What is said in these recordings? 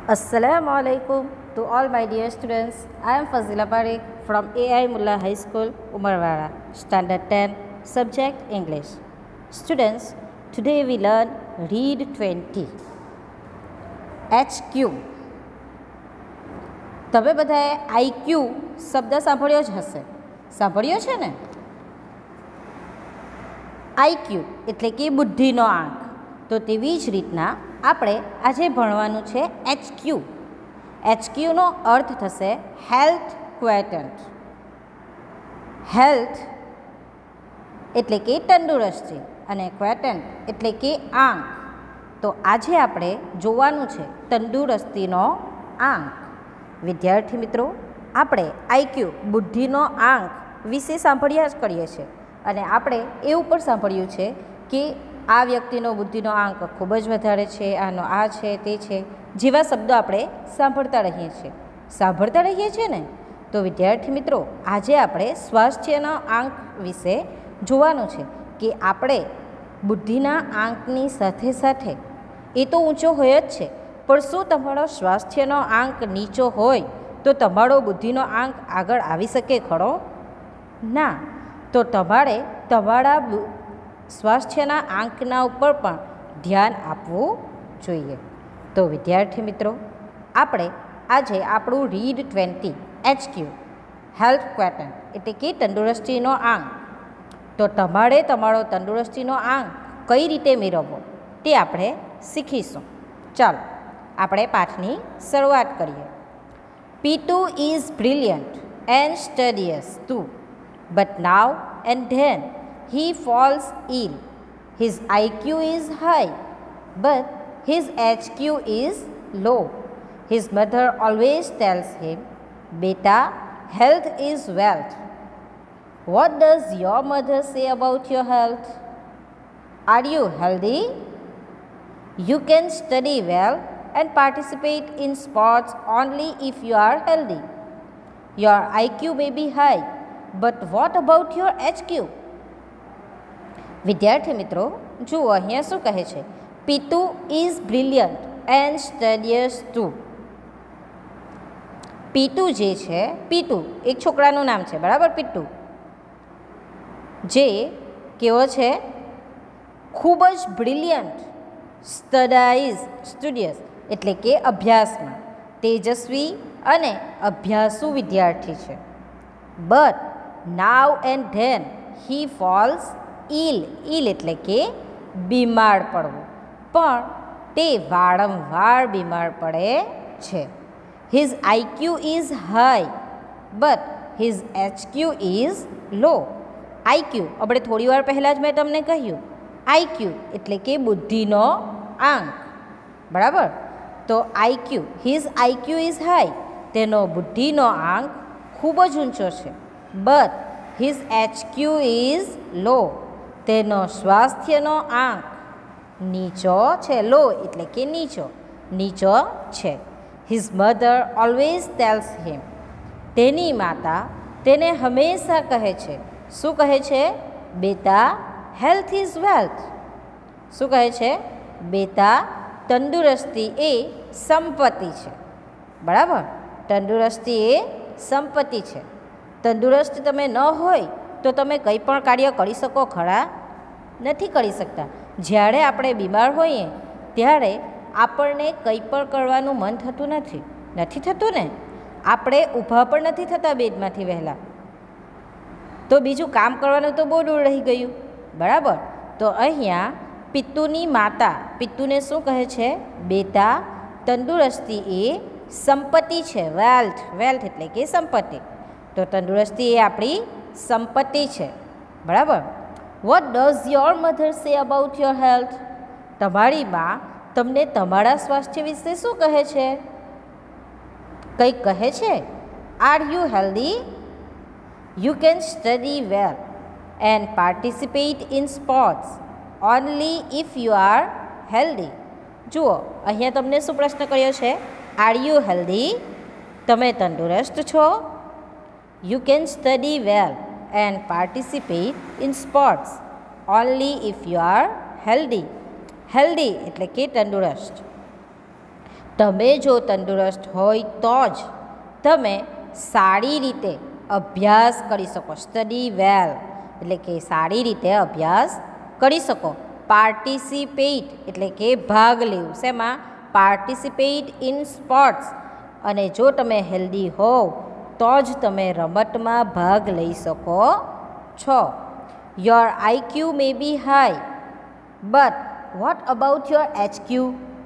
Assalamu alaikum to all my dear students. I am Fazila Parekh from AI Mullah High School, Umarwara, Standard 10, Subject English. Students, today we learn Read 20. HQ. તમે બધાએ IQ શબ્દ સાંભળ્યો જ હશે. સાંભળ્યો છે ને? IQ એટલે કે બુદ્ધિનો આંક. તો તેવી જ રીતના આપણે આજે ભણવાનું છે HQ. HQનો અર્થ થશે હેલ્થ ક્વેટન્ટ. હેલ્થ એટલે કે તંદુરસ્તી અને ક્વેટન્ટ એટલે કે આંક. તો આજે આપણે જોવાનું છે તંદુરસ્તીનો આંક. વિદ્યાર્થી મિત્રો, આપણે IQ બુદ્ધિનો આંક વિશે સાંભળ્યા જ કરીએ છીએ અને આપણે એવું પણ સાંભળ્યું છે કે આ વ્યક્તિનો બુદ્ધિનો આંક ખૂબ જ વધારે છે, આનો આ છે તે છે જેવા શબ્દો આપણે સાંભળતા રહીએ છીએ ને. તો વિદ્યાર્થી મિત્રો, આજે આપણે સ્વાસ્થ્યનો આંક વિશે જોવાનું છે કે આપણે બુદ્ધિના આંકની સાથે સાથે એ તો ઊંચો હોય જ છે, પણ શું તમારો સ્વાસ્થ્યનો આંક નીચો હોય તો તમારો બુદ્ધિનો આંક આગળ આવી શકે ખરો? ના. તો તમારે તમારા સ્વાસ્થ્યના આંકના ઉપર પણ ધ્યાન આપવું જોઈએ. તો વિદ્યાર્થી મિત્રો, આપણે આજે આપણું રીડ 20 HQ હેલ્થ ક્વેટન્ટ એટલે કે તંદુરસ્તીનો આંક. તો તમારે તમારો તંદુરસ્તીનો આંક કઈ રીતે મેળવવો તે આપણે શીખીશું. ચાલો આપણે પાઠની શરૂઆત કરીએ. P2 is brilliant and studious too, but now and then he falls ill. His IQ is high, but his HQ is low. His mother always tells him, "Beta, health is wealth." What does your mother say about your health? Are you healthy? You can study well and participate in sports only if you are healthy. Your IQ may be high, but what about your HQ? વિદ્યાર્થી મિત્રો, જુઓ અહીંયા શું કહે છે? P2 is brilliant and studious too. P2 જે છે, P2 એક છોકરાનું નામ છે, બરાબર? P2 જે કેવો છે? ખૂબ જ બ્રિલિયન્ટ, સ્ટુડિયસ એટલે કે અભ્યાસમાં તેજસ્વી અને અભ્યાસુ વિદ્યાર્થી છે. But now and then he falls ill એટલે કે બીમાર પડવું, પણ તે વારંવાર બીમાર પડે છે. His IQ is high but his HQ is low. IQ આપણે થોડી વાર પહેલાં જ મેં તમને કહ્યું, IQ એટલે કે બુદ્ધિનો આંક, બરાબર? તો હિઝ IQ ઇઝ હાઈ, તેનો બુદ્ધિનો આંક ખૂબ જ ઊંચો છે. But his HQ is low, તેનો સ્વાસ્થ્યનો આંક નીચો છે. લો એટલે કે નીચો છે. His mother always tells him, તેની માતા તેને હંમેશા કહે છે. શું કહે છે? બેટા, હેલ્થ ઇઝ વેલ્થ. શું કહે છે? બેટા, તંદુરસ્તી એ સંપત્તિ છે. બરાબર? તંદુરસ્તી એ સંપત્તિ છે. તંદુરસ્ત તમે ન હોય તો તમે કંઈ પણ કાર્ય કરી શકો ખરા? નથી કરી શકતા. જ્યારે આપણે બીમાર હોઈએ ત્યારે આપણને કંઈ પણ કરવાનું મન થતું નથી થતું ને? આપણે ઊભા પણ નથી થતા બેડમાંથી વહેલા, તો બીજું કામ કરવાનું તો બહુ દૂર રહી ગયું, બરાબર? તો અહીંયા પિત્તુની માતા પિત્તુને શું કહે છે? બેટા, તંદુરસ્તી એ સંપત્તિ છે. વેલ્થ એટલે કે સંપત્તિ. તો તંદુરસ્તી એ આપણી સંપત્તિ છે, બરાબર? What does your mother say about your health? તમારી મા તમને તમારા સ્વાસ્થ્ય વિશે શું કહે છે? કંઈક કહે છે? Are you healthy? You can study well and participate in sports only if you are healthy. જુઓ, અહીંયા તમને શું પ્રશ્ન કર્યો છે? Are you healthy? તમે તંદુરસ્ત છો? You can study well and participate in sports only if you are healthy. Healthy એટલે કે તંદુરસ્ત. તમે જો તંદુરસ્ત હોય તો જ તમે સારી રીતે અભ્યાસ કરી શકો. સ્ટડી વેલ એટલે કે સારી રીતે અભ્યાસ કરી શકો. પાર્ટિસિપેટ એટલે કે ભાગ લેવું. શેમાં? Participate in sports. અને જો તમે હેલ્ધી હોવ તો જ તમે રમતમાં ભાગ લઈ શકો છો. Your IQ may be high but what about your HQ?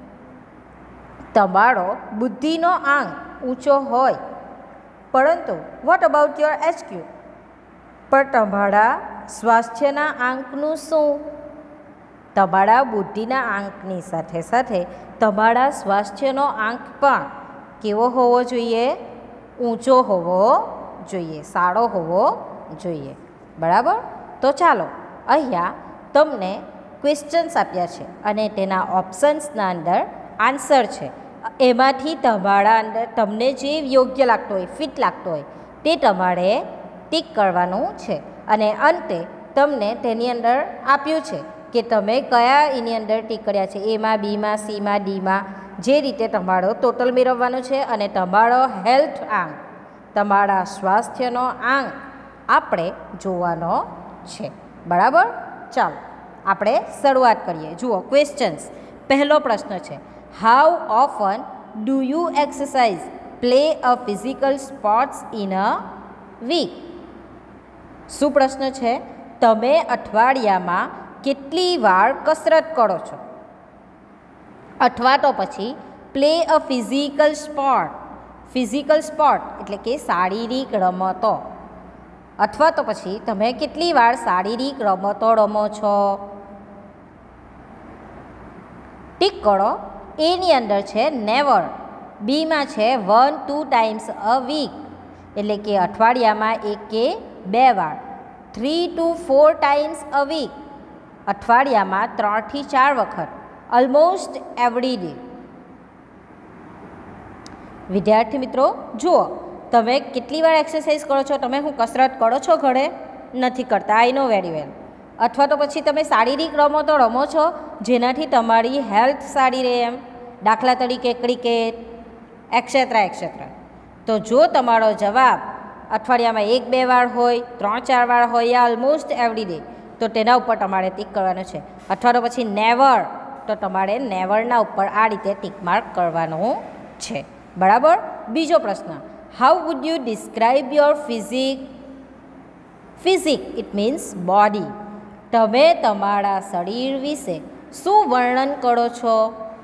તમારો બુદ્ધિનો આંક ઊંચો હોય પરંતુ વોટ અબાઉટ યોર એચક્યુ? પણ તમારા સ્વાસ્થ્યના આંકનું શું? તમારા બુદ્ધિના આંકની સાથે સાથે તમારા સ્વાસ્થ્યનો આંક પણ કેવો હોવો જોઈએ? ઊંચો હોવો જોઈએ, સારો હોવો જોઈએ. બરાબર? તો ચાલો અહીંયા તમને ક્વેશ્ચન્સ આપ્યા છે અને તેના ઓપ્શન્સના અંદર આન્સર છે. એમાંથી તમારા અંદર તમને જે યોગ્ય લાગતો હોય, ફિટ લાગતો હોય તે તમારે ટીક કરવાનું છે. અને અંતે તમને તેની અંદર આપ્યું છે કે તમે કયા એની અંદર ટીક કર્યા છે. એમાં, બીમાં, સીમાં, ડીમાં, જે રીતે તમારો ટોટલ મેળવવાનો છે. અને તમારો હેલ્થ આંક, તમારા સ્વાસ્થ્યનો આંક આપણે જોવાનો છે. બરાબર? ચાલો આપણે શરૂઆત કરીએ. જુઓ ક્વેશ્ચન્સ. પહેલો પ્રશ્ન છે, how often do you exercise play a physical sports in a week? શું પ્રશ્ન છે? તમે અઠવાડિયામાં કેટલી વાર કસરત કરો છો? અથવા તો પછી play a physical sport. Physical sport એટલે કે શારીરિક રમતો. અથવા તો પછી તમે કેટલી વાર શારીરિક રમતો રમો છો? ટીક કરો. એની અંદર છે નેવર. બીમાં છે 1-2 ટાઈમ્સ અ વીક એટલે કે અઠવાડિયામાં 1 કે 2 વાર. 3-4 ટાઈમ્સ અ વીક અઠવાડિયામાં 3 થી 4 વખત. Almost every day. વિદ્યાર્થી મિત્રો જુઓ, તમે કેટલી વાર એક્સરસાઇઝ કરો છો? તમે શું કસરત કરો છો ઘરે? નથી કરતા. I know very well. અથવા તો પછી તમે શારીરિક રમતો રમો છો જેનાથી તમારી હેલ્થ સારી રહે એમ. દાખલા તરીકે ક્રિકેટ એક્સેટ્રા એક્સેટ્રા. તો જો તમારો જવાબ અઠવાડિયામાં 1-2 વાર હોય, 3-4 વાર હોય યા ઓલમોસ્ટ એવરી ડે, તો તેના ઉપર તમારે ટીક કરવાનું છે. અથવા તો પછી નેવર, તો તમારે નેવરના ઉપર આ રીતે ટીક માર્ક કરવાનું છે. બરાબર? બીજો પ્રશ્ન, how would you describe your physique? Physique it means body. તમે તમારા શરીર વિશે શું વર્ણન કરો છો?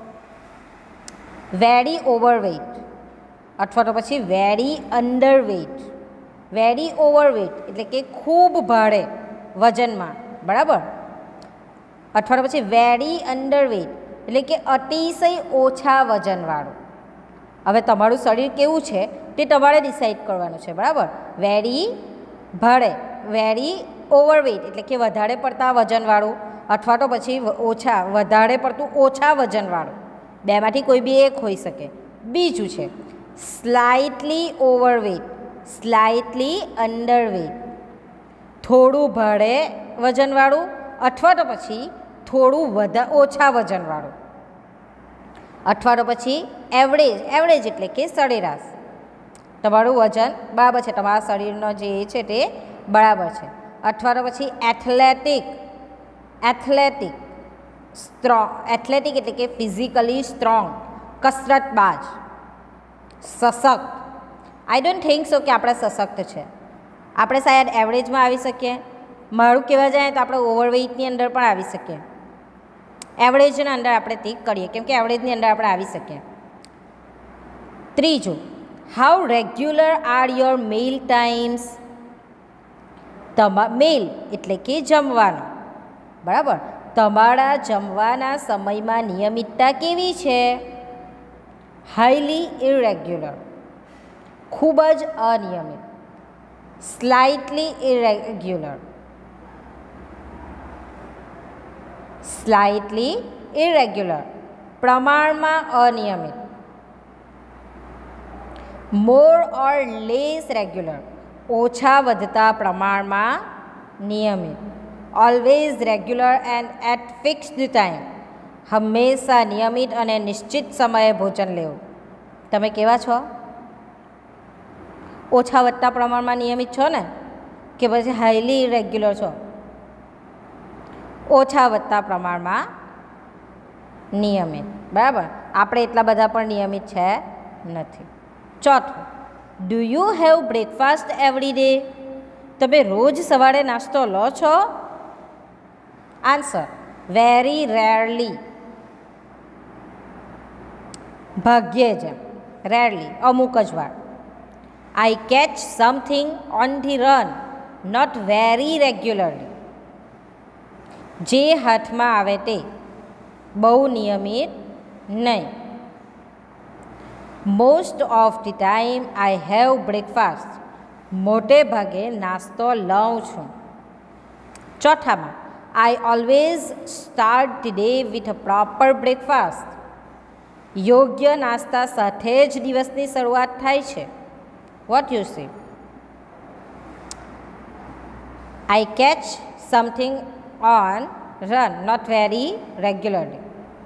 વેરી ઓવરવેટ અથવા તો પછી વેરી અંડરવેટ. વેરી ઓવરવેટ એટલે કે ખૂબ ભારે વજનમાં. બરાબર? અથવા તો પછી વેરી અંડરવેટ એટલે કે અતિશય ઓછા વજનવાળું. હવે તમારું શરીર કેવું છે તે તમારે ડિસાઈડ કરવાનું છે. બરાબર? વેરી ભારે, વેરી ઓવરવેટ એટલે કે વધારે પડતા વજનવાળું, અથવા તો પછી વધારે પડતું ઓછા વજનવાળું. બેમાંથી કોઈ બી એક હોઈ શકે. બીજું છે સ્લાઇટલી ઓવરવેટ, સ્લાઇટલી અંડરવેટ, થોડું ભારે વજનવાળું અથવા તો પછી થોડું ઓછા વજનવાળું. અથવા તો પછી એવરેજ. એવરેજ એટલે કે સરેરાશ. તમારું વજન બરાબર છે, તમારા શરીરનો જે છે તે બરાબર છે. અથવા તો પછી એથ્લેટિક. Athletic strong. એથ્લેટિક એટલે કે ફિઝિકલી સ્ટ્રોંગ, કસરતબાજ. સશક્ત. આઈ ડોન્ટ થિંક સો કે આપણે સશક્ત છે. આપણે શાયદ એવરેજમાં આવી શકીએ. મારું કહેવા જાય તો આપણે ઓવરવેઇટની અંદર પણ આવી શકીએ. એવરેજના અંદર આપણે ટીક કરીએ કેમ કે એવરેજની અંદર આપણે આવી શકીએ. ત્રીજું, how regular are your meal times? Meal એટલે કે જમવાનો. બરાબર? તમારા જમવાના સમયમાં નિયમિતતા કેવી છે? હાઈલી ઇરેગ્યુલર, ખૂબ જ અનિયમિત. સ્લાઇટલી ઇરેગ્યુલર, સ્લાઇટલી ઇરેગ્યુલર પ્રમાણમાં અનિયમિત. મોર ઓર લેસ રેગ્યુલર ઓછા વધતા પ્રમાણમાં નિયમિત. Always regular and at fixed time હંમેશા નિયમિત અને નિશ્ચિત સમયે ભોજન લેવું. તમે કેવા છો? ઓછા વધતા પ્રમાણમાં નિયમિત છો ને, કે પછી હાઈલી ઇરેગ્યુલર છો? ઓછા વધતા પ્રમાણમાં નિયમિત, બરાબર. આપણે એટલા બધા પણ નિયમિત છે નથી. ચોથું, do you have breakfast every day? તમે રોજ સવારે નાસ્તો લો છો? આન્સર, વેરી રેરલી, ભાગ્યે જ, રેરલી, અમુક જ વાર. I catch something on the run, not very regularly. જે હાથમાં આવે તે, બહુ નિયમિત નહીં. Most of the time I have breakfast, મોટે ભાગે નાસ્તો લઉં છું. ચોથામાં, I always start the day with a proper breakfast, યોગ્ય નાસ્તા સાથે જ દિવસની શરૂઆત થાય છે. What you say? I catch something on run, not very regularly.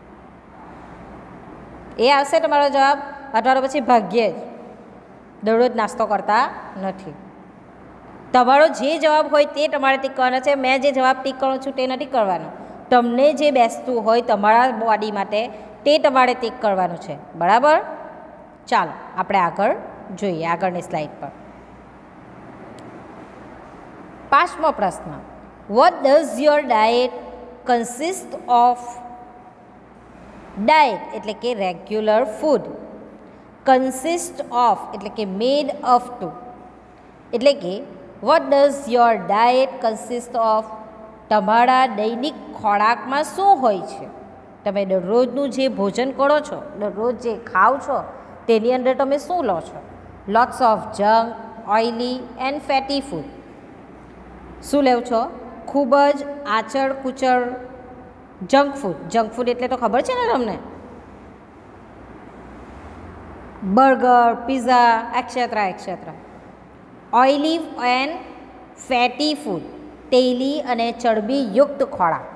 એ આવશે તમારો જવાબ, અથવા તો પછી ભાગ્યે જ, દરરોજ નાસ્તો કરતા નથી. તમારો જે જવાબ હોય તે તમારે ટીક કરવાનો છે. મેં જે જવાબ ટીક કરું છું તે નથી કરવાનો. તમને જે બેસતું હોય તમારા બોડી માટે તે તમારે ટીક કરવાનું છે, બરાબર. ચાલો આપણે આગળ જોઈએ, આગળની સ્લાઇડ પર. 5મો પ્રશ્ન, what does your diet consist of? Diet એટલે કે રેગ્યુલર ફૂડ, કન્સિસ્ટ ઓફ એટલે કે મેડ ઓફ ટુ, એટલે કે what does your diet consist of? તમારા દૈનિક ખોરાકમાં શું હોય છે? તમે દરરોજનું જે ભોજન કરો છો, દરરોજ જે ખાઓ છો, તેની અંદર તમે શું લો છો? Lots of junk, oily and fatty food. શું લેવ છો? ખૂબ જ આચળ કુચળ જંક ફૂડ. જંક ફૂડ એટલે તો ખબર છે ને તમને? Burger, pizza, etcetera etcetera. Oily and fatty food, તેલી અને ચરબીયુક્ત ખોરાક.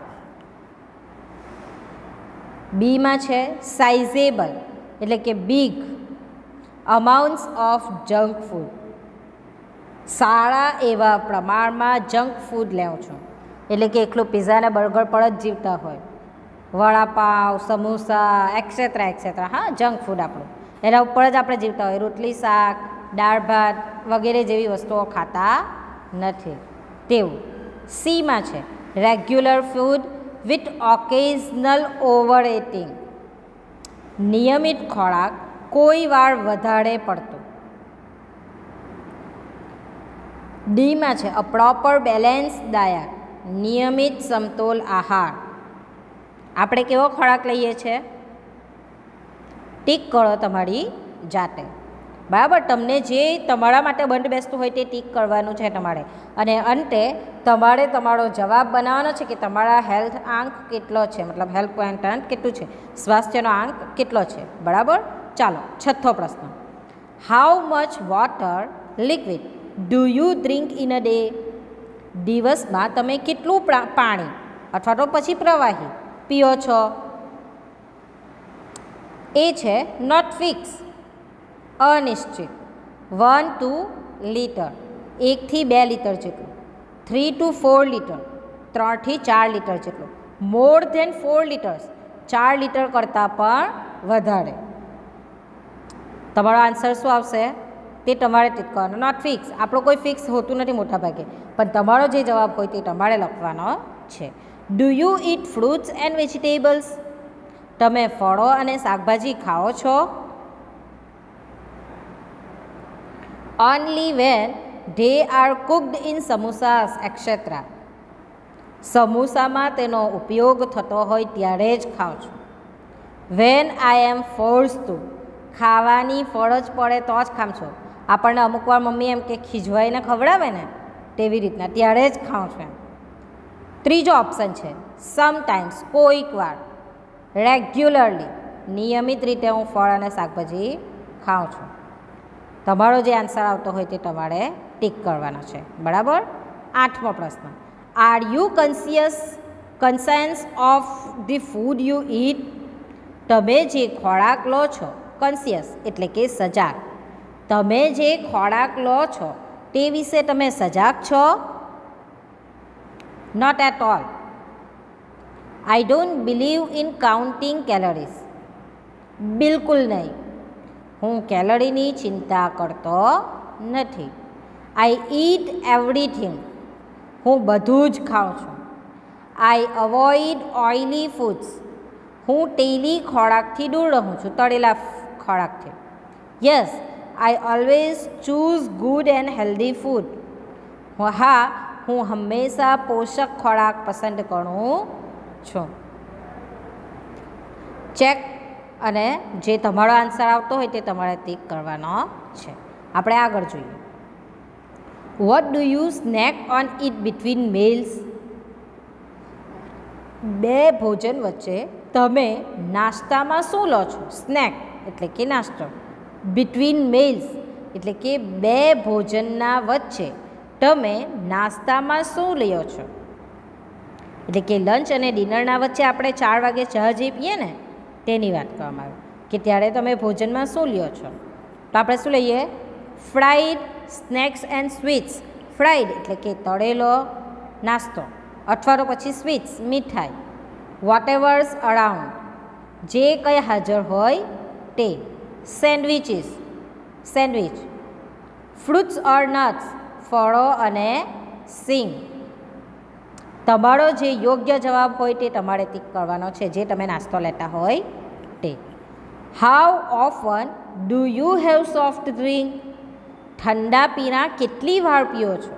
બીમાં છે સાઇઝેબલ એટલે કે big amounts of junk food, સારા એવા પ્રમાણમાં જંક ફૂડ લેવો છો, એટલે કે એકલું પીઝા અને બર્ગર પર જ જીવતા હોય, વડાપાવ, સમોસા એક્સેટ્રા એક્સેટ્રા. હા, જંક ફૂડ આપણું, એના ઉપર જ આપણે જીવતા હોય. રોટલી શાક, દાળ ભાત વગેરે જેવી વસ્તુઓ ખાતા નથી તેવું. સીમાં છે regular food with occasional overeating, નિયમિત ખોરાક કોઈ વાર વધારે પડતો. ડીમાં છે અ પ્રોપર બેલેન્સ ડાયટ, નિયમિત સમતોલ આહાર. આપણે કેવો ખોરાક લઈએ છીએ? ટીક કરો તમારી જાતે, બરાબર. તમને જે તમારા માટે બંધ બેસતું હોય તે ટીક કરવાનું છે તમારે. અને અંતે તમારે તમારો જવાબ બનાવવાનો છે કે તમારા હેલ્થ આંક કેટલો છે, મતલબ હેલ્થ ક્વોન્ટન્ટ કેટલું છે, સ્વાસ્થ્યનો આંક કેટલો છે, બરાબર. ચાલો 6થો પ્રશ્ન, how much water liquid do you drink in a day? દિવસમાં તમે કેટલું પાણી અથવા તો પછી પ્રવાહી પીઓ છો? એ છે નોટ ફિક્સ, અનિશ્ચિત. 1 to લીટર, 1 થી 2 લીટર જેટલું. 3 to 4 લીટર, 3 થી 4 લીટર જેટલું. મોર ધેન 4 લીટર્સ, 4 લીટર કરતાં પણ વધારે. તમારો આન્સર શું આવશે તે તમારે ટીક કરવાનો. નોટ ફિક્સ, આપણો કોઈ ફિક્સ હોતું નથી મોટા ભાગે, પણ તમારો જે જવાબ હોય તે તમારે લખવાનો છે. Do you eat fruits and vegetables? તમે ફળો અને શાકભાજી ખાઓ છો? Only when they are cooked in samosas etcetera, સમોસામાં તેનો ઉપયોગ થતો હોય ત્યારે જ ખાઓ છો. When I am force to, ખાવાની ફરજ પડે તો જ ખામ છો. આપણને અમુક વાર મમ્મી એમ કે ખીજવાઈને ખવડાવે ને તેવી રીતના, ત્યારે જ ખાઉં છું એમ. ત્રીજો ઓપ્શન છે સમટાઈમ્સ, કોઈક વાર. રેગ્યુલરલી, નિયમિત રીતે હું ફળ અને શાકભાજી ખાઉં છું. તમારો જે આન્સર આવતો હોય તે તમારે ટીક કરવાનો છે, બરાબર. 8મો પ્રશ્ન, are you conscious of the food you eat? તમે જે ખોરાક લો છો કોન્શિયસ એટલે કે સજાગ. તમે જે ખોરાક લો છો તે વિશે તમે સજાગ છો? Not at all. I don't believe in counting calories. બિલકુલ નહીં. હું કેલરીની ચિંતા કરતો નથી. I eat everything. હું બધું જ ખાઉં છું. I avoid oily foods. હું તેલી ખોરાકથી દૂર રહું છું, તળેલા ખોરાકથી. Yes, I always choose good and healthy food. હા, હું હંમેશા પોષક ખોરાક પસંદ કરું છું. ચેક. અને જે તમારો આન્સર આવતો હોય તે તમારે ટીક કરવાનો છે. આપણે આગળ જોઈએ. What do you snack on eat between meals? બે ભોજન વચ્ચે તમે નાસ્તામાં શું લો છો? સ્નેક એટલે કે નાસ્તો. બિટવીન meals એટલે કે બે ભોજનના વચ્ચે તમે નાસ્તામાં શું લ્યો છો? એટલે કે લંચ અને ડિનરના વચ્ચે આપણે 4 વાગે ચા જે પીએ ને તેની વાત કરવામાં આવે કે ત્યારે તમે ભોજનમાં શું લ્યો છો? તો આપણે શું લઈએ? Fried snacks and sweets. Fried એટલે કે તળેલો નાસ્તો અથવા તો પછી સ્વીટ્સ મીઠાઈ. વોટેવર્સ અરાઉન્ડ જે કંઈ હાજર હોય તે. Sandwiches sandwich. Fruits or nuts ફળો અને સિંગ. તમારો જે યોગ્ય જવાબ હોય તે તમારે ટીક કરવાનો છે, જે તમે નાસ્તો લેતા હોય તે. How often do you have soft drink? ઠંડા પીણા કેટલી વાર પીઓ છો?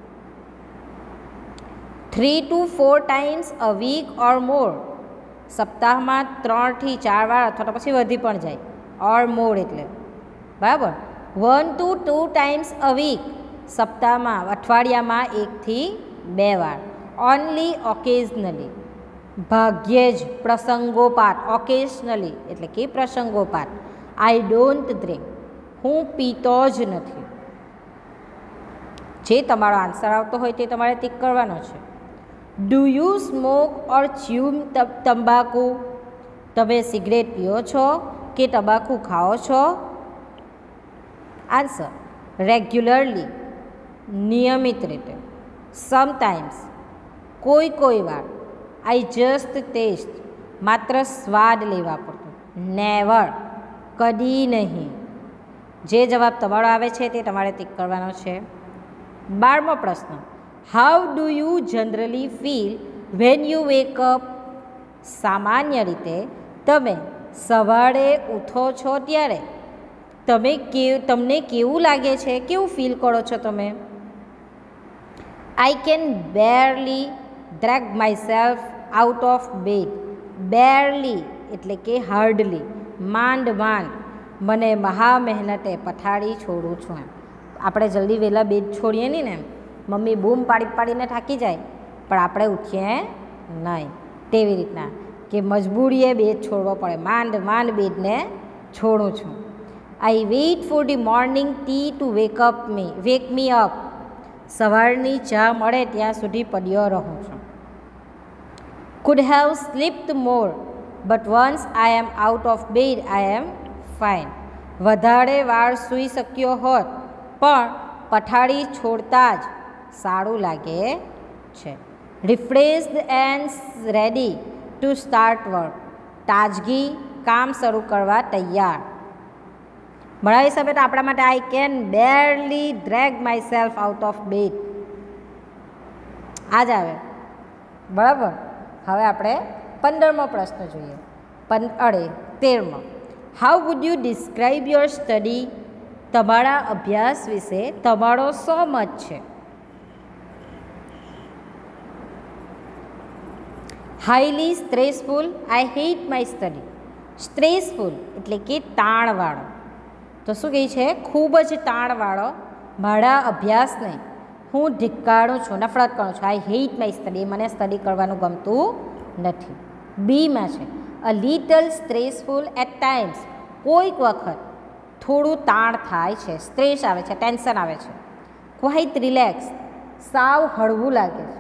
3 to 4 times a week or more. સપ્તાહમાં 3 થી 4 વાર અથવા તો પછી વધી પણ જાય. ઓર મોર એટલે બરાબર. 1 to 2 times a week. સપ્તાહમાં અઠવાડિયામાં 1 થી 2 વાર. ઓનલી ઓકેઝનલી ભાગ્યે જ, પ્રસંગોપાત. ઓકેઝનલી એટલે કે પ્રસંગોપાત. આઈ ડોન્ટ ડ્રિંક હું પીતો જ નથી. જે તમારો આન્સર આવતો હોય તે તમારે ટીક કરવાનો છે. Do you smoke or chew તંબાકુ? તમે સિગરેટ પીઓ છો કે તંબાકુ ખાઓ છો? આન્સર રેગ્યુલરલી નિયમિત રીતે. સમટાઈમ્સ કોઈ વાર. આઈ જસ્ટ ટેસ્ટ માત્ર સ્વાદ લેવા પડતો. નેવર કદી નહીં. જે જવાબ તમારો આવે છે તે તમારે ટીક કરવાનો છે. 12મો પ્રશ્ન. How do you generally feel when you wake up? સામાન્ય રીતે તમે સવારે ઉઠો છો ત્યારે તમને કેવું લાગે છે? કેવું ફીલ કરો છો તમે? I can barely drag myself out of bed. Barely એટલે કે હાર્ડલી, માંડ મને મહા મહેનતે પથારી છોડું છું. એમ આપણે જલ્દી વહેલા બેડ છોડીએ નહીં ને, એમ મમ્મી બૂમ પાડીને થાકી જાય પણ આપણે ઉઠીએ નહીં. તેવી રીતના કે મજબૂરીએ બેડ છોડવો પડે. માંડ બેડને છોડું છું. I wait for the morning tea to wake me up. સવારની ચા મળે ત્યાં સુધી પડ્યો રહું છું. Could have slept more but once I am out of bed I am fine. વધારે વાર સૂઈ શક્યો હોત પણ પથારી છોડતા જ સારું લાગે છે. Refreshed and ready to start work. તાજગી, કામ શરૂ કરવા તૈયાર. મારા હિસાબે તો આપણા માટે I can barely drag myself out of bed આ જ આવે. બરાબર. હવે આપણે 15મો પ્રશ્ન જોઈએ. 13મો. How would you describe your study? તમારા અભ્યાસ વિશે તમારો શો મત છે? Highly stressful. I hate my study. Stressful એટલે કે તાણવાળો. તો શું કહે છે? ખૂબ જ તાણવાળો મારા અભ્યાસને હું ધિક્કારું છું, નફરત કરું છું. I hate my study. મને સ્ટડી કરવાનું ગમતું નથી. બીમાં છે a little stressful at times. કોઈક વખત થોડું તાણ થાય છે, સ્ટ્રેસ આવે છે, ટેન્શન આવે છે. Quite relax. સાવ હળવું લાગે છે.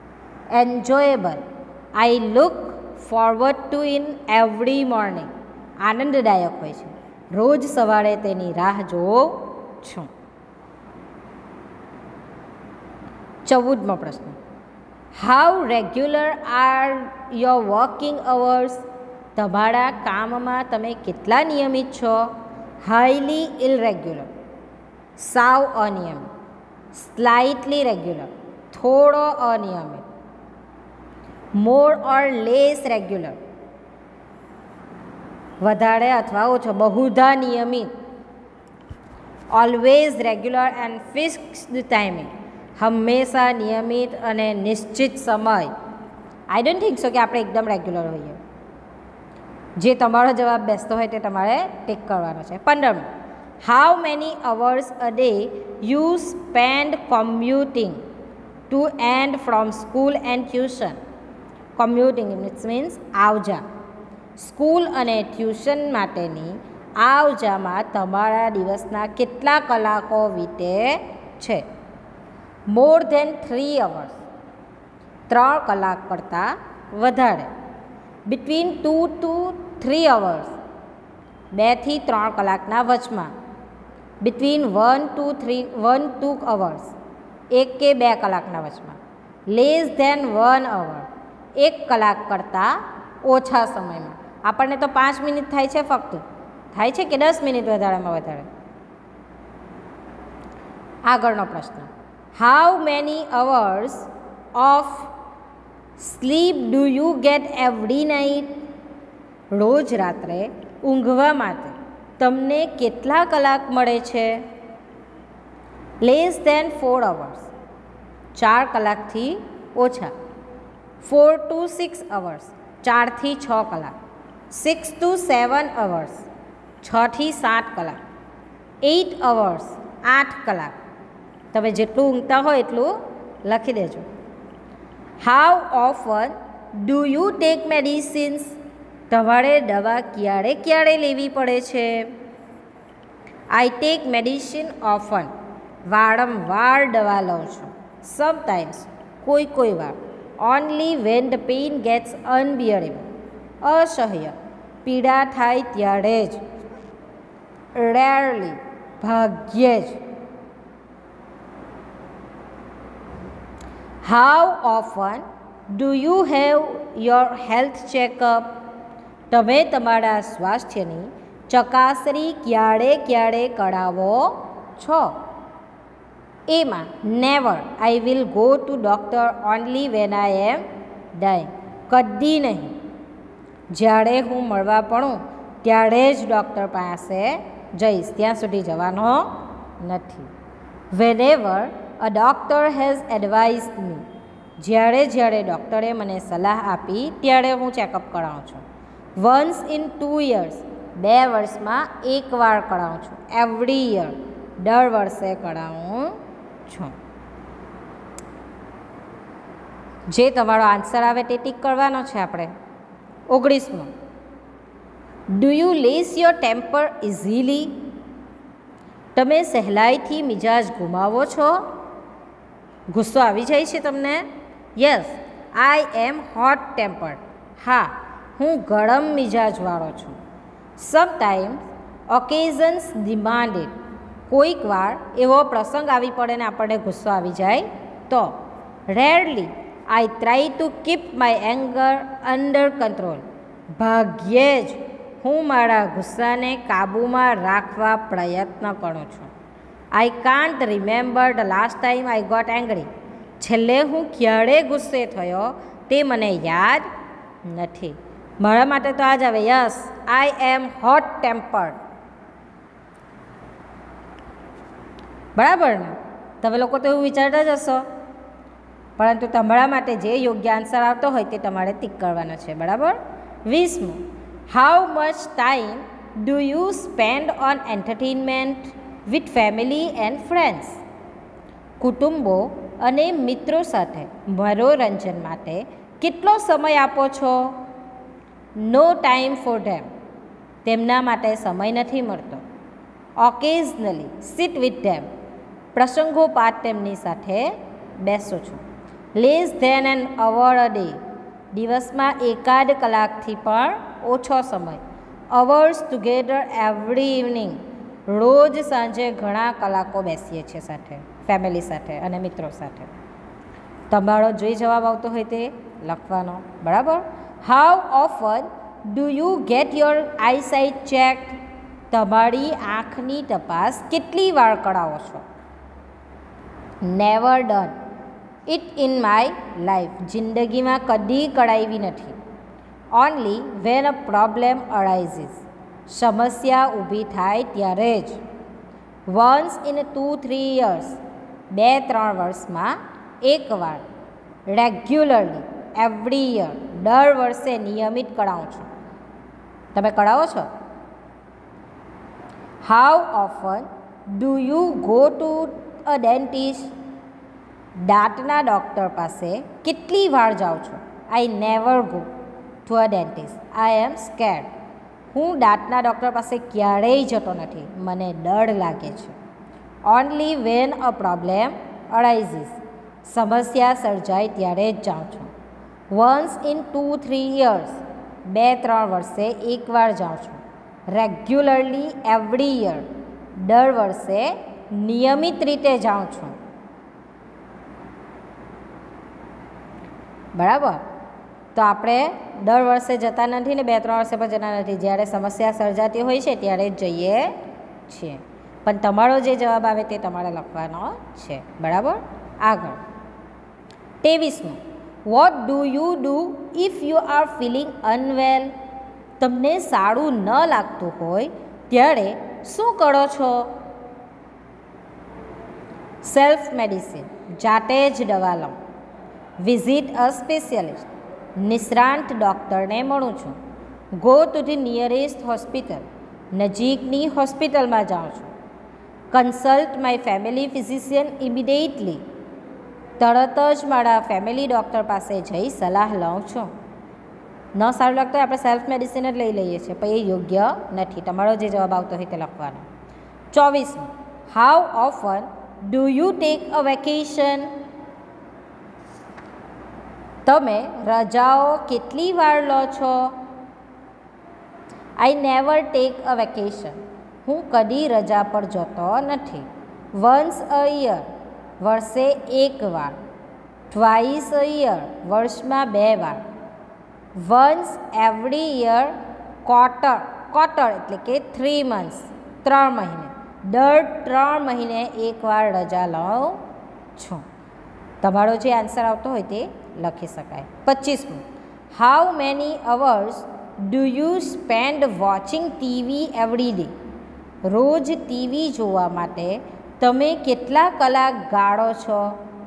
Enjoyable. I look forward to in every morning. આનંદદાયક હોય છે. રોજ સવારે તેની રાહ જોઉં છું. 14મો પ્રશ્ન. How regular are your working hours? તમારા કામમાં તમે કેટલા નિયમિત છો? હાઈલી ઇલરેગ્યુલર, સાવ અનિયમિત, સ્લાઇટલી રેગ્યુલર, થોડો અનિયમિત, મોર ઓર લેસ રેગ્યુલર, વધારે અથવા ઓછો, બહુધા નિયમિત, always regular and fixed timing, હંમેશા નિયમિત અને નિશ્ચિત સમય. આઈ ડોન્ટ થિંક સો કે આપણે એકદમ રેગ્યુલર હોઈએ. જે તમારો જવાબ બેસતો હોય તે તમારે ટિક કરવાનો છે. 15મો. How many hours a day you spend commuting to and from school and tuition? Commuting it's means આવજા. સ્કૂલ અને ટ્યુશન માટેની આવજામાં તમારા દિવસના કેટલા કલાકો વીતે છે? મોર ધેન 3 અવર્સ, 3 કલાક કરતાં વધારે. બિટવીન 2 to 3 અવર્સ, 2 થી 3 કલાકના વચમાં. બિટવીન 1 to 2 અવર્સ, 1 કે 2 કલાકના વચમાં. લેસ ધેન 1 અવર, 1 કલાક કરતાં ઓછા સમયમાં. આપણને તો 5 મિનિટ થાય છે ફક્ત, થાય છે કે 10 મિનિટ વધારેમાં વધારે. આગળનો પ્રશ્ન. How many hours of sleep do you get every night? રોજ રાત્રે ઊંઘવા માટે તમને કેટલા કલાક મળે છે? લેસ ધેન 4 અવર્સ, 4 કલાકથી ઓછા. 4 to 6 અવર્સ, 4 થી 6 કલાક. 6 to 7 અવર્સ, 6 થી 7 કલાક. 8 અવર્સ, 8 કલાક. તમે જેટલું ઊંઘતા હોય એટલું લખી દેજો. How often do you take medicines? તમારે દવા ક્યારે ક્યારે લેવી પડે છે? આઈ ટેક મેડિસિન ઓફન, વારંવાર દવા લઉં છું. સમટાઈમ્સ, કોઈ વાર. Only when the pain gets unbearable, અસહ્ય પીડા થાય ત્યારે જ. રેરલી, ભાગ્યે જ. How often do you have your health checkup? તમે તમારા સ્વાસ્થ્યની ચકાસણી ક્યારે કરાવો છો? એમાં never, I will go to doctor only when I am dying. કદી નહીં, જ્યારે હું મળવા પડું ત્યારે જ ડૉક્ટર પાસે જઈશ, ત્યાં સુધી જવાનો નથી. Whenever a doctor has advised me, જ્યારે ડૉક્ટરે મને સલાહ આપી ત્યારે હું ચેકઅપ કરાવું છું. વન્સ ઇન 2 years, 2 વર્ષમાં 1 વાર કરાવું છું. એવરી યર, દર વર્ષે કરાવું છું. જે તમારો આન્સર આવે તે ટીક કરવાનો છે આપણે. 19મો. Do you lose your temper easily? તમે સહેલાઈથી મિજાજ ગુમાવો છો? ગુસ્સો આવી જાય છે તમને? Yes, I am hot tempered. હા, હું ગરમ મિજાજવાળો છું. સમટાઈમ્સ ઓકેઝન્સ ડિમાન્ડ ઇટ, કોઈક વાર એવો પ્રસંગ આવી પડે ને આપણને ગુસ્સો આવી જાય તો. Rarely I try to keep my anger under control, ભાગ્યે જ હું મારા ગુસ્સાને કાબૂમાં રાખવા પ્રયત્ન કરું છું. I can't remember the last time I got angry, છેલ્લે હું ક્યારે ગુસ્સે થયો તે મને યાદ નથી. મારા માટે તો આ જ આવે. Yes, I am hot tempered. બરાબર ને? તમે લોકો તો એવું વિચારતા જ હશો, પરંતુ તમારા માટે જે યોગ્ય આન્સર આવતો હોય તે તમારે ટીક કરવાનો છે. બરાબર? 20મો. How much time do you spend on entertainment with family and friends? કુટુંબો અને મિત્રો સાથે મનોરંજન માટે કેટલો સમય આપો છો? નો ટાઈમ ફોર ધેમ, તેમના માટે સમય નથી મળતો. ઓકેઝનલી સિટ વિથ ધેમ, પ્રસંગોપાત તેમની સાથે બેસું છું. Less than an hour a day, દિવસમાં 1 કલાકથી પણ ઓછો સમય. Hours together every evening. રોજ સાંજે ઘણા કલાકો બેસીએ છીએ સાથે, ફેમિલી સાથે અને મિત્રો સાથે. તમારો જે જવાબ આવતો હોય તે લખવાનો. બરાબર. How often do you get your eyesight check. તમારી આંખની તપાસ કેટલી વાર કરાવો છો? Never done it in my life. જિંદગીમાં કદી કરાવી નથી. Only when a problem arises. સમસ્યા ઊભી થાય ત્યારે જ. Once in 2-3 years. 2-3 વર્ષમાં એકવાર. Regularly every year. દર વર્ષે નિયમિત કરાવું છું. તમે કરાવો છો? How often do you go to a dentist. દાંતના ડૉક્ટર પાસે કેટલી વાર જાઓ છો? I never go to a dentist. I am scared. હું દાંતના ડૉક્ટર પાસે ક્યારેય જતો નથી, મને ડર લાગે છે. Only when a problem arises. સમસ્યા સર્જાય ત્યારે જ જાઉં છું. Once in 2-3 years. 2-3 વર્ષે એકવાર જાઉં છું. Regularly every year. દર વર્ષે નિયમિત રીતે જાઉં છું. બરાબર. તો આપણે દર વર્ષે જતા નથી ને 2-3 વર્ષે પણ જતા નથી. જ્યારે સમસ્યા સર્જાતી હોય છે ત્યારે જ જઈએ છીએ. પણ તમારો જે જવાબ આવે તે તમારે લખવાનો છે. બરાબર. આગળ 23મું. What do you do if you are feeling unwell. તમને સારું ન લાગતું હોય ત્યારે શું કરો છો? Self medicine. જાતે જ દવા લઉં. Visit a specialist. નિષ્ણાંત ડૉક્ટરને મળું છું. Go to the nearest hospital. નજીકની હોસ્પિટલમાં જાઉં છું. Consult my family physician immediately. તરત જ મારા ફેમિલી ડૉક્ટર પાસે જઈ સલાહ લઉં છું. ન સારું લાગતું હોય આપણે સેલ્ફ મેડિસિન જ લઈ લઈએ છીએ, પણ એ યોગ્ય નથી. તમારો જે જવાબ આવતો હોય તે લખવાનો. 24મું. How often do you take a vacation. તમે રજાઓ કેટલી વાર લો છો? I never take a vacation. હું કદી રજા પર જતો નથી. Once a year. વર્ષે એકવાર. Twice a year. વર્ષમાં 2 વાર. Once every year. ક્વાર્ટર એટલે કે 3 months. 3 મહિને. દર 3 મહિને એકવાર રજા લઉં છું. તમારો જે આન્સર આવતો હોય તે લખી શકાય. 25મું. How many hours do you spend watching TV every day. રોજ ટીવી જોવા માટે તમે કેટલા કલાક ગાળો છો?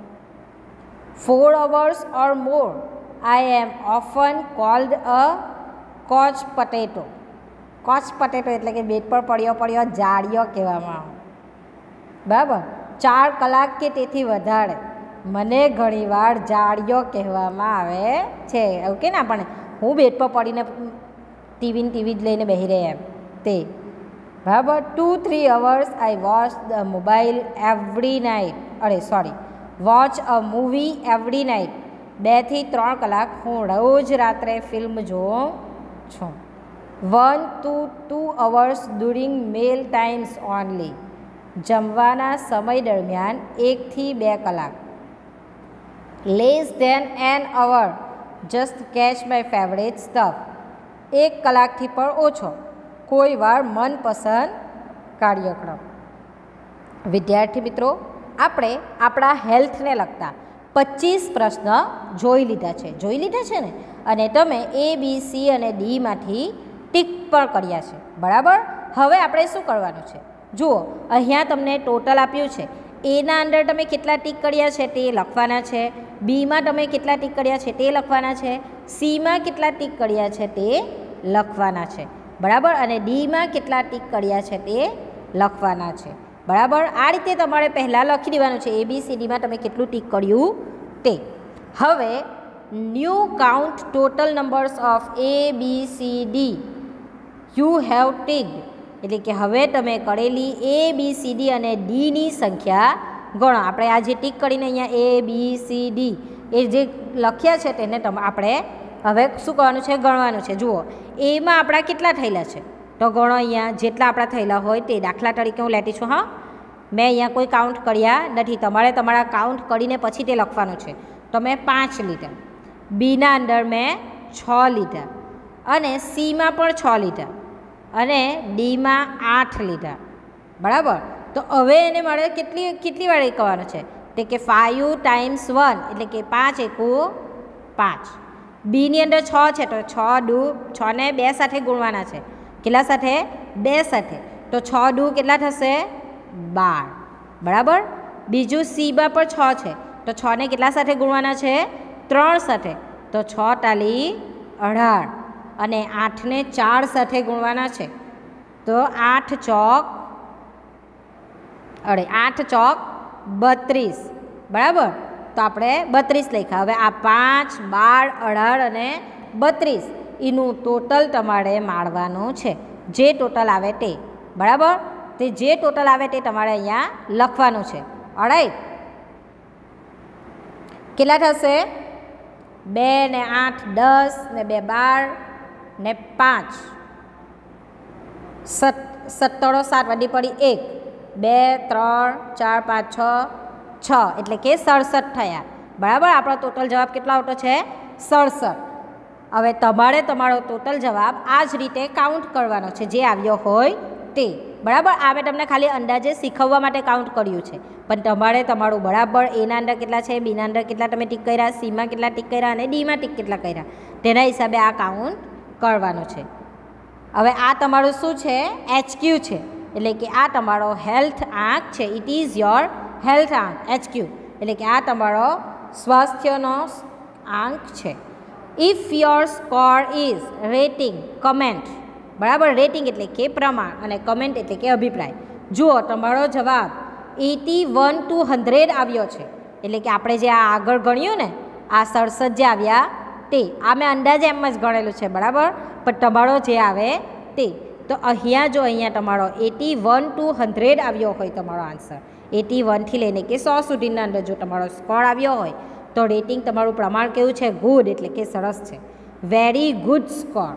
4 hours or more. I am often called a couch potato. Couch potato એટલે કે બેડ પર પડ્યો જાડિયો કહેવામાં આવે. બરાબર. 4 કલાક કે તેથી વધારે મને ઘણીવાર જાડિયો કહેવામાં આવે છે. એવું કે ને આપણને હું બેડ પર પડીને ટીવી જ લઈને બેસી રહે એમ તે. બરાબર. 2-3 hours I watch the mobile every night. Watch a movie every night. 2 થી 3 કલાક હું રોજ રાત્રે ફિલ્મ જોઉં છું. 1 to 2 hours during meal times only. જમવાના સમય દરમિયાન 1 થી 2 કલાક. Less than an hour just catch my favourite stuff. 1 કલાકથી પણ ઓછો, કોઈ વાર મનપસંદ કાર્યક્રમ. વિદ્યાર્થી મિત્રો, આપણે આપણા હેલ્થને લગતા 25 પ્રશ્ન જોઈ લીધા છે ને, અને તમે A, B, C અને D માંથી ટીક પણ કર્યા છે. બરાબર. હવે આપણે શું કરવાનું છે? જુઓ, અહીંયા તમને ટોટલ આપ્યું છે. એના અંદર તમે કેટલા ટીક કર્યા છે તે લખવાના છે. બીમાં તમે કેટલા ટીક કર્યા છે તે લખવાના છે. સીમાં કેટલા ટીક કર્યા છે તે લખવાના છે. બરાબર. અને ડીમાં કેટલા ટીક કર્યા છે તે લખવાના છે. બરાબર. આ રીતે તમારે પહેલાં લખી દેવાનું છે ABCDમાં તમે કેટલું ટીક કર્યું તે. હવે new count total numbers of ABCD you have ticked. એટલે કે હવે તમે કરેલી ABCD અને Dની સંખ્યા ગણો. આપણે આ જે ટીક કરીને અહીંયા ABCD એ જે લખ્યા છે તેને આપણે હવે શું કરવાનું છે? ગણવાનું છે. જુઓ, એમાં આપણા કેટલા થયેલા છે? તો ગણો અહીંયા જેટલા આપણા થયેલા હોય તે. દાખલા તરીકે હું લેતી છું. હા, મેં અહીંયા કોઈ કાઉન્ટ કર્યા નથી, તમારે તમારા કાઉન્ટ કરીને પછી તે લખવાનું છે. તો મેં 5 લીધા, બીના અંદર મેં 6 લીધા, અને સીમાં પણ 6 લીધા, અને ડીમાં 8 લીધા. બરાબર. તો હવે એને મારે કેટલી વાર કરવાનું છે તે કે 5 × 1 એટલે કે 5 એકુ 5. બીની અંદર 6 છે તો 6 ને 2 સાથે ગુણવાના છે. કેટલા સાથે? 2 સાથે. તો 6 દુ કેટલા થશે? 12. બરાબર. બીજું સીમાં પણ 6 છે તો 6 ને કેટલા સાથે ગુણવાના છે? 3 સાથે. તો 6 તાલી 18, અને 8 ને 4 સાથે ગુણવાના છે. તો 8 ચોક 32. બરાબર. તો આપણે 32 લખ્યા. હવે આ 5, 12, 18 અને 32 એનું ટોટલ તમારે માળવાનું છે, જે ટોટલ આવે તે. બરાબર. તે જે ટોટલ આવે તે તમારે અહીંયા લખવાનું છે. ઓલરાઈટ. કેટલા થશે? 2 ને 8 10 ને 2 12 ને 5 17 7 વધી પડી 1 2 3 4 5 6 એટલે કે 67 થયા. બરાબર. આપણો ટોટલ જવાબ કેટલો આવતો છે? 67. હવે તમારે તમારો ટોટલ જવાબ આ જ રીતે કાઉન્ટ કરવાનો છે, જે આવ્યો હોય તે. બરાબર. આ મેં તમને ખાલી અંદાજે શીખવવા માટે કાઉન્ટ કર્યું છે, પણ તમારે તમારું બરાબર એના અંદર કેટલા છે, બીના અંદર કેટલા તમે ટીક કર્યા, સીમાં કેટલા ટીક કર્યા અને ડીમાં ટીક કેટલા કર્યા, તેના હિસાબે આ કાઉન્ટ કરવાનું છે. હવે આ તમારું શું છે? HQ છે. એટલે કે આ તમારો હેલ્થ આંક છે. ઇટ ઇઝ યોર હેલ્થ આંક, HQ. એટલે કે આ તમારો સ્વાસ્થ્યનો આંક છે. If your score is rating comment. બરાબર. રેટિંગ એટલે કે પ્રમાણ, અને કમેન્ટ એટલે કે અભિપ્રાય. જુઓ, તમારો જવાબ 81 to 100 આવ્યો છે. એટલે કે આપણે જે આ આગળ ગણ્યું ને, આ 67 જે આવ્યા તે, આ મેં અંદાજે એમ જ ગણેલું છે. બરાબર. પણ તમારો જે આવે તે, તો અહીંયા જો અહીંયા તમારો 81 to 100 આવ્યો હોય તમારો આન્સર, 81 થી લઈને કે 100 સુધીના અંદર જો તમારો સ્કોર આવ્યો હોય, તો રેટિંગ તમારું પ્રમાણ કેવું છે? ગુડ, એટલે કે સરસ છે. વેરી ગુડ સ્કોર,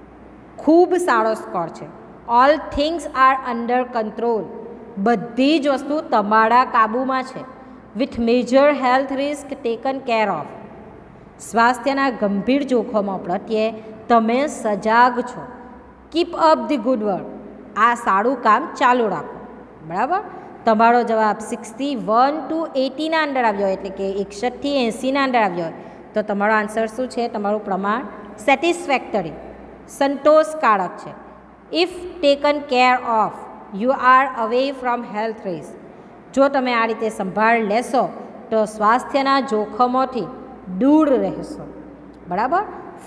ખૂબ સારો સ્કોર છે. All things are under control, બધી જ વસ્તુ તમારા કાબૂમાં છે. With major health risk taken care of, સ્વાસ્થ્યના ગંભીર જોખમો પ્રત્યે તમે સજાગ છો. Keep up the good work, આ સારું કામ ચાલુ રાખો. બરાબર. તમારો જવાબ 61 to 80 ના અંદર આવ્યો હોય, એટલે કે 61 થી 80 ના અંદર આવ્યો હોય, તો તમારો આન્સર શું છે? તમારું પ્રમાણ સેટિસ્ફેક્ટરી, સંતોષકારક છે. If taken care of, you are away from health risk, જો તમે આ રીતે સંભાળ લેશો તો સ્વાસ્થ્યના જોખમોથી દૂર રહેશો. બરાબર.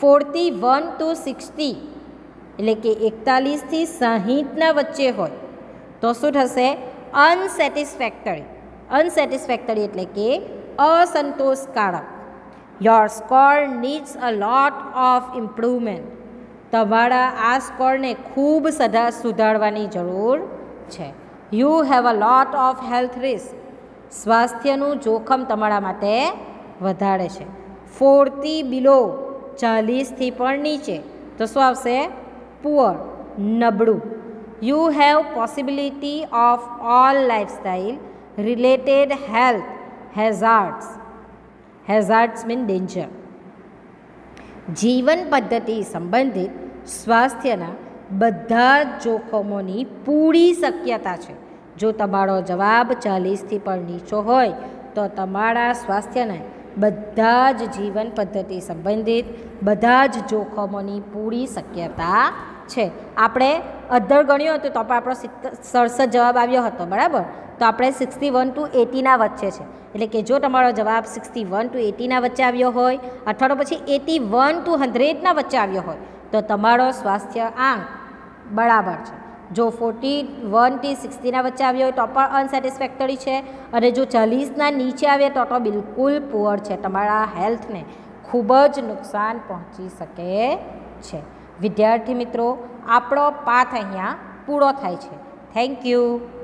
41 to 60 એટલે કે 41 થી 60ના વચ્ચે હોય તો શું થશે? અનસેટિસ્ફેક્ટરી. અનસેટિસ્ફેક્ટરી એટલે કે અસંતોષકારક. Your score needs a lot of improvement, તમારા આ સ્કોરને ખૂબ સુધારવાની જરૂર છે. You have a lot of health risk, સ્વાસ્થ્યનું જોખમ તમારા માટે વધારે છે. 40 બિલો, 40થી પણ નીચે, તો શું આવશે? પુઅર, નબળું. You have possibility of all lifestyle related health hazards. Hazards mean danger. જીવન પદ્ધતિ સંબંધિત સ્વાસ્થ્યના બધા જ જોખમોની પૂરી શક્યતા છે. જો તમારો જવાબ 40થી પણ નીચો હોય તો તમારા સ્વાસ્થ્યના બધા જ જીવન પદ્ધતિ સંબંધિત બધા જ જોખમોની પૂરી શક્યતા છે. આપણે અધર ગણ્યું હતું તો પણ આપણો 67 જવાબ આવ્યો હતો. બરાબર. તો આપણે 61 to 80ના વચ્ચે છે. એટલે કે જો તમારો જવાબ 61 to 80ના વચ્ચે આવ્યો હોય, અથવા તો પછી 81 to 100ના વચ્ચે આવ્યો હોય, તો તમારો સ્વાસ્થ્ય આંક બરાબર છે. જો 41 થી 60ના વચ્ચે આવ્યો હોય તો પણ અનસેટિસ્ફેક્ટરી છે, અને જો 40ના નીચે આવે તો બિલકુલ પુઅર છે. તમારા હેલ્થને ખૂબ જ નુકસાન પહોંચી શકે છે. વિદ્યાર્થી મિત્રો, આપણો પાઠ અહીંયા પૂરો થાય છે. Thank you.